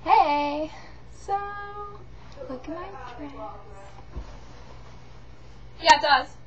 Hey! So, look at my dress. Yeah, it does.